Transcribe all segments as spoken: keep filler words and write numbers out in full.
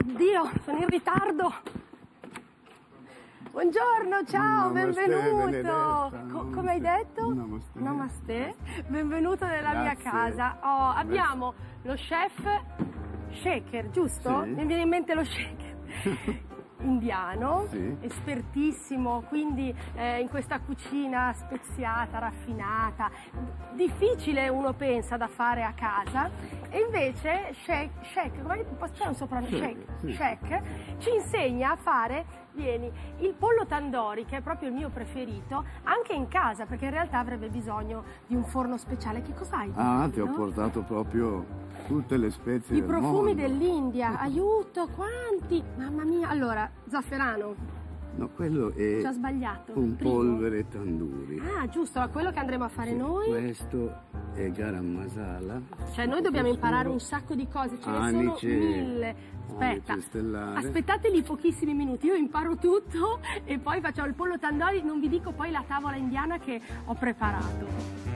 Oddio, sono in ritardo. Buongiorno, ciao, Namaste, benvenuto. Co come hai detto? Namaste. Namaste. Benvenuto nella Grazie. mia casa. Oh, abbiamo lo chef shaker, giusto? Sì. Mi viene in mente lo shaker. Indiano, sì. Espertissimo, quindi eh, in questa cucina speziata, raffinata, difficile uno pensa da fare a casa, e invece Shek, Shek c'è un soprannome, Shek, sì. Shek, ci insegna a fare, vieni, il pollo tandoori, che è proprio il mio preferito, anche in casa, perché in realtà avrebbe bisogno di un forno speciale. Che cos'hai? Ah, ti ho portato proprio tutte le spezie I del profumi mondo. dell'India, aiuto, quanti! Mamma mia, allora, zafferano, No, quello è ci ho sbagliato. un Primo. polvere tandoori. Ah, giusto, quello che andremo a fare Sì, noi. Questo è garam masala. Cioè noi dobbiamo imparare un sacco di cose, ce ne sono Anice, mille. Aspetta, anice stellare. aspettateli pochissimi minuti, io imparo tutto e poi facciamo il pollo tandoori, non vi dico poi la tavola indiana che ho preparato.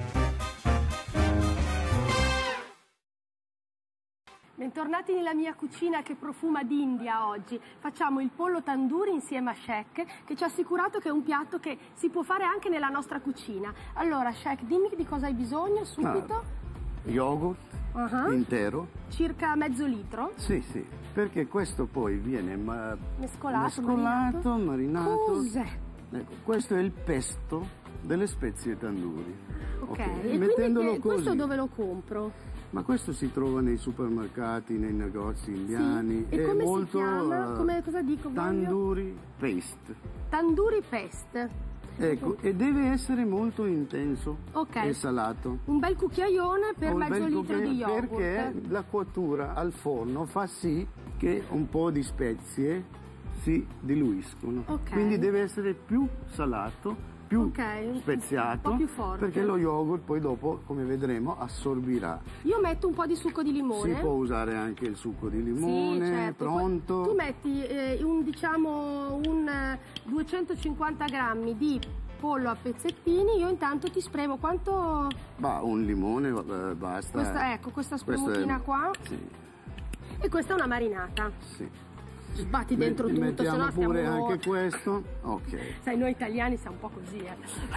Bentornati nella mia cucina che profuma d'India oggi. Facciamo il pollo tandoori insieme a Shek, che ci ha assicurato che è un piatto che si può fare anche nella nostra cucina. Allora Shek, dimmi di cosa hai bisogno subito. Ah, yogurt Uh-huh. intero. Circa mezzo litro. Sì, sì, perché questo poi viene ma Mescolato, mescolato, marinato. Cos'è? Ecco, questo è il pesto delle spezie tandoori. Ok, Ok, e mettendolo quindi che- questo così. dove lo compro? Ma questo si trova nei supermercati, nei negozi indiani. Sì. E è come molto, si chiama? eh, Come, cosa dico? Voglio? Tandoori paste. Tandoori paste. Ecco, e deve essere molto intenso Ok. e salato. Un bel cucchiaione per Un mezzo bel litro di cucchiaio, yogurt. Perché la cottura al forno fa sì che un po' di spezie si diluiscono. Ok. Quindi deve essere più salato, più Ok, speziato, un po' più forte. perché lo yogurt poi dopo, come vedremo, assorbirà. Io metto un po' di succo di limone. Si può usare anche il succo di limone, Sì, certo. pronto. Poi tu metti eh, un, diciamo, un eh, duecentocinquanta grammi di pollo a pezzettini, io intanto ti spremo quanto... Ma un limone eh, basta. Questa, ecco, questa Questo spremutina è- qua. Sì, E questa è una marinata. sì. Sbatti dentro Me- tutto, se mettiamo no stiamo... pure anche questo. Ok. Sai, noi italiani siamo un po' così, eh.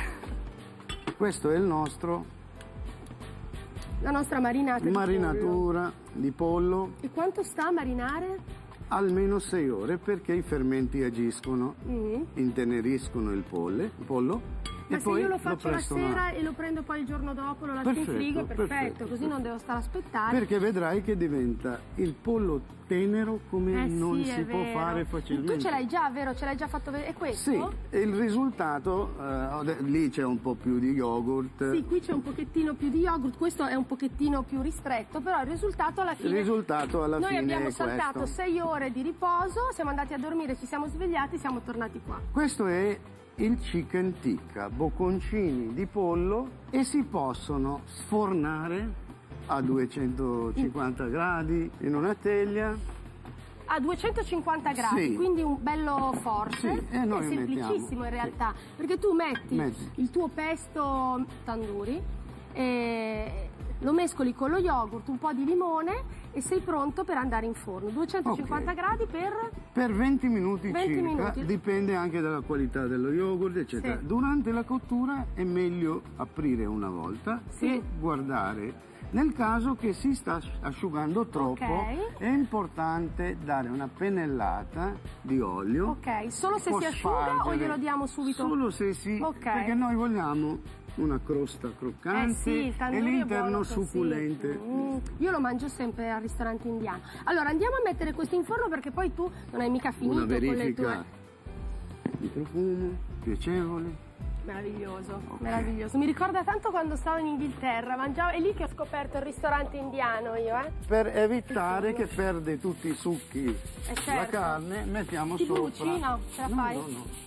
Questo è il nostro La nostra marinata di pollo. marinatura di pollo, E quanto sta a marinare? almeno sei ore, perché i fermenti agiscono, Mm. inteneriscono il, polle, il pollo. Ma e se poi io lo faccio la prestano sera a- e lo prendo poi il giorno dopo, lo lascio Perfetto, in frigo, è perfetto, perfetto, così non devo stare a aspettare. Perché vedrai che diventa il pollo tenero come Eh non sì, si è può vero. fare facilmente. Tu ce l'hai già, vero? Ce l'hai già fatto vedere? È questo? Sì, e il risultato, eh, lì c'è un po' più di yogurt. Sì, qui c'è un pochettino più di yogurt, questo è un pochettino più ristretto, però il risultato alla Il fine... risultato alla Noi fine abbiamo è saltato questo. sei ore di riposo, siamo andati a dormire, ci siamo svegliati, siamo tornati qua. Questo è il chicken tikka, bocconcini di pollo, e si possono sfornare a duecentocinquanta gradi in una teglia. A duecentocinquanta gradi, Sì. quindi un bello forte. Sì, e noi è semplicissimo mettiamo, in realtà, perché tu metti Metti. il tuo pesto tandoori, e lo mescoli con lo yogurt, un po' di limone e sei pronto per andare in forno. duecentocinquanta Ok. gradi per... Per venti minuti venti circa, minuti. dipende anche dalla qualità dello yogurt, eccetera. Sì. Durante la cottura è meglio aprire una volta Sì. e guardare. Nel caso che si sta asciugando troppo, Ok. è importante dare una pennellata di olio. Ok, solo se Può si asciuga o spargere. glielo diamo subito? Solo se si... Ok. Perché noi vogliamo una crosta croccante Eh sì, il e tandoori è l'interno buono così. succulente. Mm, io lo mangio sempre al ristorante indiano. Allora andiamo a mettere questo in forno perché poi tu non hai mica finito Una con le verifica tue... di profumo, piacevole. Meraviglioso, Ok. meraviglioso. Mi ricorda tanto quando stavo in Inghilterra, mangiavo... È lì che ho scoperto il ristorante indiano io, eh? Per evitare che perde tutti i succhi la certo. carne, mettiamo Ti sopra. bruci? No, ce la no, fai? No, no, no.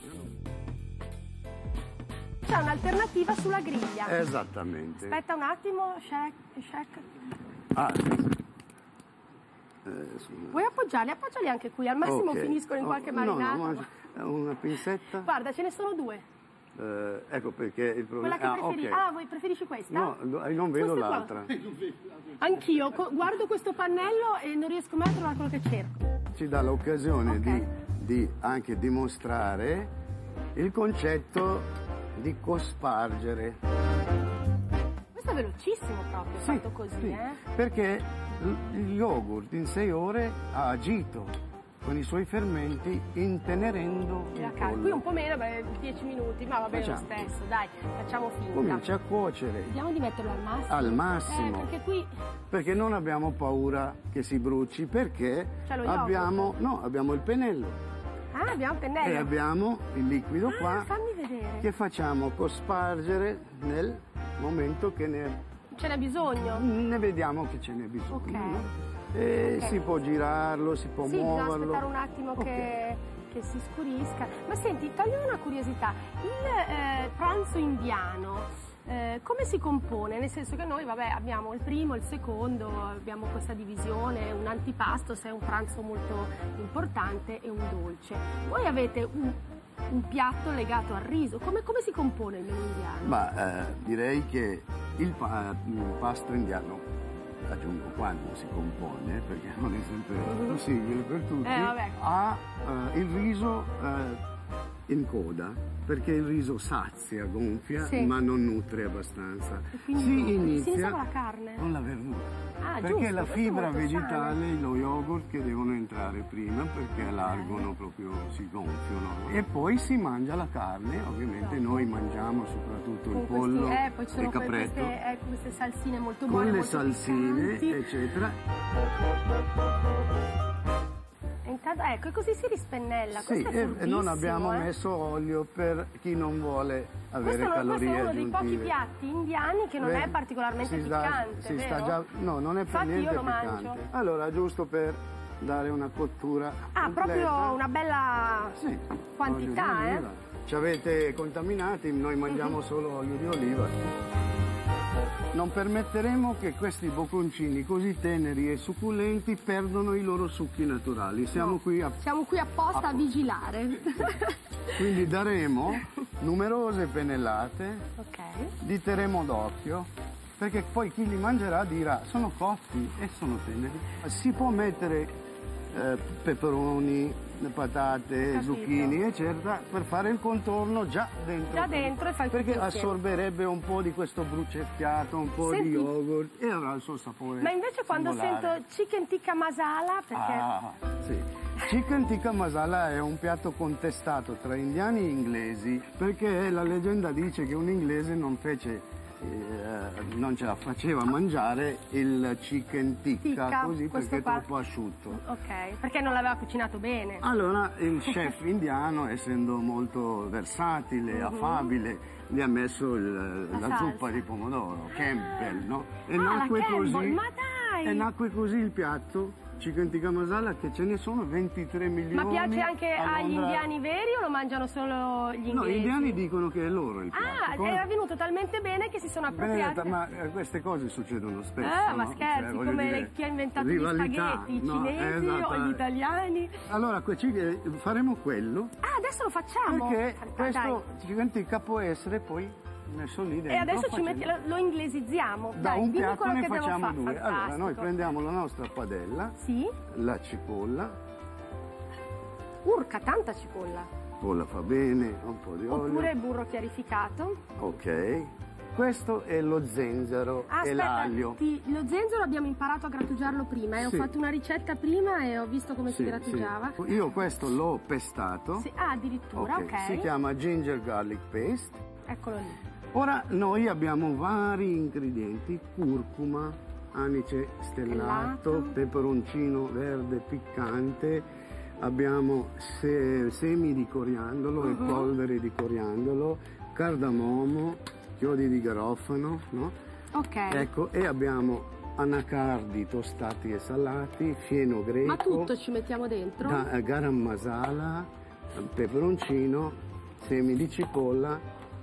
C'è un'alternativa sulla griglia. Esattamente. Aspetta un attimo, Shek, Shek. Ah, sì, sì. Eh, scusa. Vuoi appoggiarli? Appoggiali anche qui, al massimo Ok. finiscono in Oh, qualche no, marinata. no, ma- una pinzetta. Guarda, ce ne sono due. Eh, ecco perché il problema... Quella che ah, preferisci. ok. Ah, voi preferisci questa? No, no, non vedo Questa qua. l'altra. Anch'io, co- guardo questo pannello e non riesco mai a trovare quello che cerco. ci dà l'occasione Ok. di, di anche dimostrare il concetto di cospargere. Questo è velocissimo proprio, Sì, fatto così, sì, eh? perché l- il yogurt in sei ore ha agito con i suoi fermenti intenerendo La il carne. Qui pollo. un po' meno, beh, dieci minuti, ma va bene lo Facciamo. stesso, dai, facciamo finta. Comincia a cuocere Vediamo di metterlo al massimo. al massimo. Eh, perché qui Perché non abbiamo paura che si bruci, perché C'è lo yogurt. abbiamo, no, abbiamo il pennello ah, abbiamo il pennello. e abbiamo il liquido Ah, qua fammi vedere. che facciamo cospargere nel momento che ne, Ce n'è bisogno? ne vediamo che ce n'è bisogno. Ok. no? E Ok. si può girarlo, si può Sì, bisogna muoverlo. aspettare un attimo Ok. che, che si scurisca. Ma senti, togliamo una curiosità. Il eh, pranzo indiano, eh, come si compone? Nel senso che noi, vabbè, abbiamo il primo, il secondo, abbiamo questa divisione, un antipasto se è un pranzo molto importante e un dolce. Voi avete un, un piatto legato al riso. Come, come si compone il menù indiano? Ma eh, direi che il, pa- il pasto indiano, aggiungo quando si compone, perché non è sempre possibile per tutti, Eh, vabbè. ha eh, il riso eh, in coda, perché il riso sazia, gonfia, Sì. ma non nutre abbastanza. E quindi si si inizia inizia con la carne? con la verdura. Ah, Perché giusto, la questo è fibra molto vegetale e lo yogurt che devono entrare prima perché allargano proprio, si gonfiano. E poi si mangia la carne, ovviamente Dopo. noi mangiamo soprattutto Con il questi- pollo, eh, poi ci sono il que- capretto, queste, eh, queste salsine molto con buone, le molto salsine, piccanti. eccetera. E intanto, ecco, e così si rispennella. Sì, Questo è e, e furbissimo, non abbiamo eh. messo olio per chi non vuole avere Questo, non- calorie questo è uno dei aggiuntive. pochi piatti indiani che non Beh, è particolarmente si sta- piccante, si vero? sta già, no, non è per Infatti niente io lo piccante. mangio. Allora, giusto per dare una cottura Ah, completa. proprio una bella Sì, quantità, olio di eh? oliva. Ci avete contaminati, noi mangiamo solo olio di oliva. Non permetteremo che questi bocconcini così teneri e succulenti perdano i loro succhi naturali. Siamo No. qui a... Siamo qui apposta a vigilare. Quindi daremo numerose pennellate, Ok. li terremo d'occhio, perché poi chi li mangerà dirà sono cotti e sono teneri. Si può mettere eh, peperoni, patate, Capito. zucchini, eccetera, per fare il contorno già dentro. Già dentro e fai Perché tutto insieme. assorberebbe un po' di questo bruciacchiato, un po' Senti- di yogurt e avrà il suo sapore. Ma invece quando singolare. sento chicken tikka masala, perché... Ah, sì. Chicken tikka masala è un piatto contestato tra indiani e inglesi perché la leggenda dice che un inglese non fece eh, non ce la faceva mangiare il chicken tikka, Tikka, così questo perché è qua. troppo asciutto. Ok, perché non l'aveva cucinato bene. Allora il chef indiano, essendo molto versatile, affabile, gli ha messo il- La la, salsa. zuppa di pomodoro, Campbell, no? E Ah, la nacque Campbell, così. ma dai! E nacque così il piatto chicken tikka masala, che ce ne sono ventitré milioni. Ma piace anche a agli Londra. indiani veri o lo mangiano solo gli inglesi? No, gli indiani dicono che è loro il piatto. Ah, Come- era venuto talmente bene che si sono appropriati. Benedetta, ma eh, queste cose succedono spesso. Ah, ma no? scherzi, Cioè, voglio come dire, chi ha inventato rivalità, gli spaghetti, i no, cinesi esatto. o gli italiani. Allora, que- ci- eh, faremo quello Ah, adesso lo facciamo. perché Ah, questo dai. chicken tikka può essere poi messo lì dentro. E adesso ci facendo- metti, lo, lo inglesizziamo. Da Dai, un dimmi piatto quello ne che devo facciamo fare. due. Allora, noi Fantastico. prendiamo la nostra padella, Sì? la cipolla, Urca, tanta cipolla. cipolla fa bene, un po' di olio. Oppure il burro chiarificato. Ok. Questo è lo zenzero Ah, e aspetta, l'aglio. ti- lo zenzero abbiamo imparato a grattugiarlo prima. eh. Ho Sì. fatto una ricetta prima e ho visto come si Sì, grattugiava. sì. Io questo l'ho pestato. Sì, ah, addirittura, ok. Ok, si chiama ginger garlic paste. Eccolo lì. Ora noi abbiamo vari ingredienti: curcuma, anice stellato, Stellato. peperoncino verde piccante, abbiamo se- semi di coriandolo e Mhm. polvere di coriandolo, cardamomo, chiodi di garofano, no? Ok. Ecco, e abbiamo anacardi tostati e salati, fieno greco, Ma tutto ci mettiamo dentro? da- eh, garam masala, peperoncino, semi di cipolla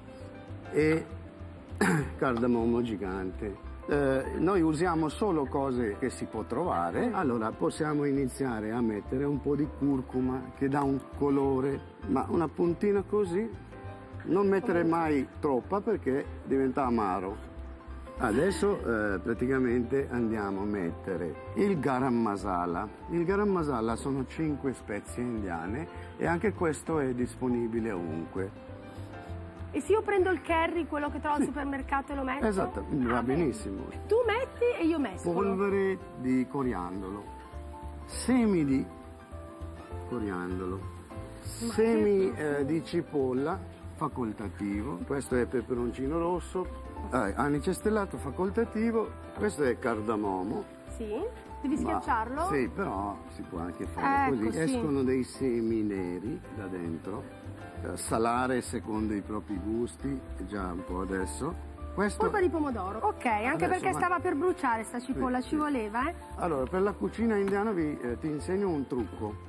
e cardamomo gigante. Eh, noi usiamo solo cose che si può trovare, allora possiamo iniziare a mettere un po' di curcuma che dà un colore, ma una puntina così, non mettere mai troppa perché diventa amaro. Adesso eh, praticamente andiamo a mettere il garam masala. Il garam masala sono cinque spezie indiane e anche questo è disponibile ovunque. E se io prendo il curry, quello che trovo al supermercato, e lo metto? Esatto, va Ah, benissimo. bene. Tu metti e io mescolo. Polvere di coriandolo, semi di coriandolo, Ma semi che eh, di cipolla facoltativo, questo è peperoncino rosso, eh, anice stellato facoltativo, questo è cardamomo. Sì? Devi Ma- schiacciarlo? Sì, però si può anche fare Ecco, così. sì. Escono dei semi neri da dentro, eh, salare secondo i propri gusti, già un po' adesso. Questo... Polpa di pomodoro. Ok, anche Adesso, perché ma- stava per bruciare sta cipolla, Sì, ci sì. voleva, eh? Allora, per la cucina indiana vi, eh, ti insegno un trucco.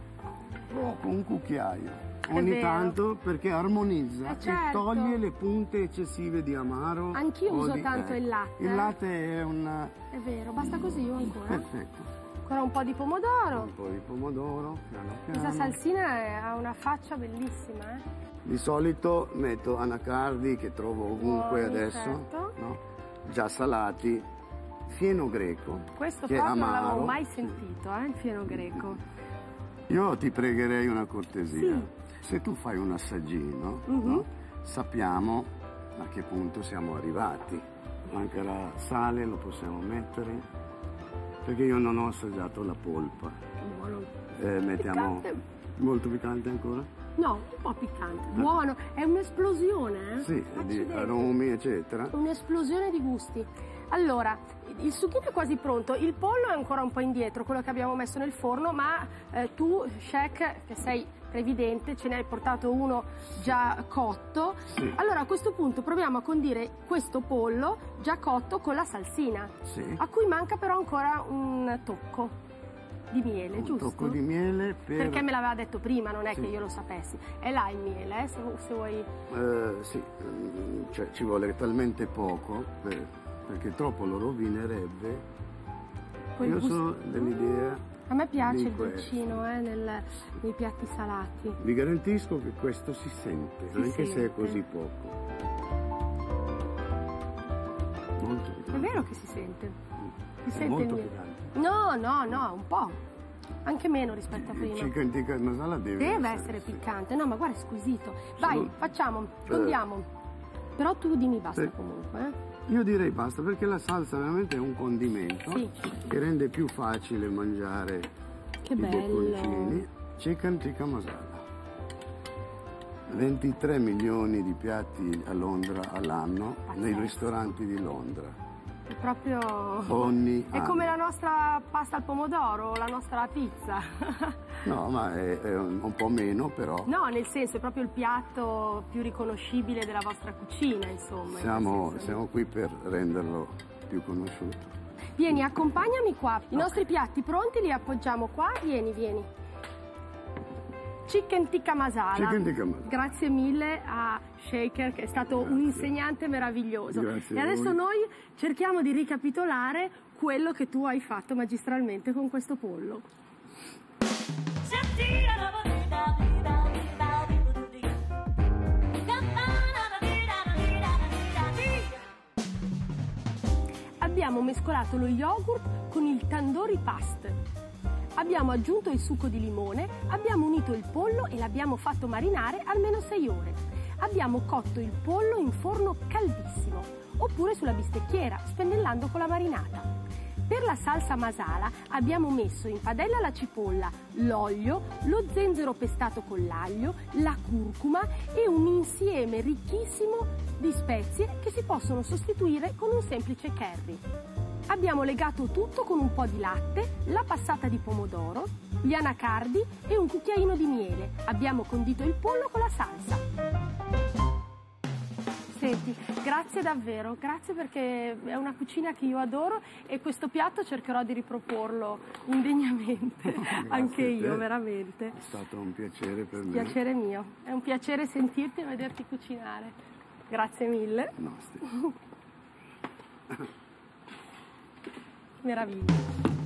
Con un cucchiaio. Ogni vero. tanto perché armonizza Eh, e certo. toglie le punte eccessive di amaro. Anch'io o uso di- tanto eh. il latte, Il eh. latte è un... È vero, basta così io ancora. Perfetto. Ancora un po' di pomodoro. Un po' di pomodoro, piano Questa piano. salsina è- ha una faccia bellissima, eh? Di solito metto anacardi che trovo ovunque Buoni, adesso, certo. no? Già salati, fieno greco, Questo che è proprio non amaro. l'avevo mai sentito, eh? Il fieno greco. Io ti pregherei una cortesia. Sì. Se tu fai un assaggino, Mhm. no? Sappiamo a che punto siamo arrivati. Mancherà sale, lo possiamo mettere, perché io non ho assaggiato la polpa. Buono. Eh, mettiamo Piccante. molto piccante ancora? No, un po' piccante. Buono. È un'esplosione, eh? Sì, di Accidenti. aromi, eccetera. Un'esplosione di gusti. Allora, il succhino è quasi pronto, il pollo è ancora un po' indietro, quello che abbiamo messo nel forno, ma eh, tu, chef, che sei previdente, ce ne hai portato uno già cotto. Sì. Allora a questo punto proviamo a condire questo pollo già cotto con la salsina, Sì. a cui manca però ancora un tocco di miele, Un giusto? tocco di miele per... Perché me l'aveva detto prima, non è Sì. che io lo sapessi. È là il miele, eh, se, se vuoi... Eh, sì, mm, cioè ci vuole talmente poco per- perché troppo lo rovinerebbe. quel Io gusto- sono dell'idea, A me piace di il questo. dolcino eh, nel- nei piatti salati. vi garantisco che questo si sente, Si anche se sente. è così poco. Molto È piccante. vero che si sente. Si È sente molto il miele. piccante. No, no, no, un po'. Anche meno rispetto a Il prima. chicken tikka masala deve, Deve essere sì. piccante. No, ma guarda, è squisito. Vai, Solo- facciamo, Eh. condiamo. Però tu dimmi basta Sì. comunque. Eh? Io direi basta perché la salsa veramente è un condimento Sì. che rende più facile mangiare Che i bello. bocconcini. Chicken tikka masala. ventitré milioni di piatti a Londra all'anno nei Pazzesco. ristoranti di Londra. È proprio... Ogni È anno. come la nostra pasta al pomodoro, la nostra pizza. No, ma è, è un, un po' meno però. No, nel senso è proprio il piatto più riconoscibile della vostra cucina, insomma. in Siamo, quel senso. siamo qui per renderlo più conosciuto. Vieni, accompagnami qua. I nostri piatti pronti li appoggiamo qua. Vieni, vieni. Chicken tikka masala. Chicken tikka masala. Grazie mille a Shaker che è stato Grazie. un insegnante meraviglioso. Grazie e a adesso voi. noi cerchiamo di ricapitolare quello che tu hai fatto magistralmente con questo pollo. Abbiamo mescolato lo yogurt con il tandoori paste. Abbiamo aggiunto il succo di limone, abbiamo unito il pollo e l'abbiamo fatto marinare almeno sei ore. Abbiamo cotto il pollo in forno caldissimo, oppure sulla bistecchiera, spennellando con la marinata. Per la salsa masala abbiamo messo in padella la cipolla, l'olio, lo zenzero pestato con l'aglio, la curcuma e un insieme ricchissimo di spezie che si possono sostituire con un semplice curry. Abbiamo legato tutto con un po' di latte, la passata di pomodoro, gli anacardi e un cucchiaino di miele. Abbiamo condito il pollo con la salsa. Senti, grazie davvero, grazie perché è una cucina che io adoro e questo piatto cercherò di riproporlo indegnamente, anche a io, te. veramente. È stato un piacere per me. Piacere mio, è un piacere sentirti e vederti cucinare. Grazie mille. Nostri. Meraviglia.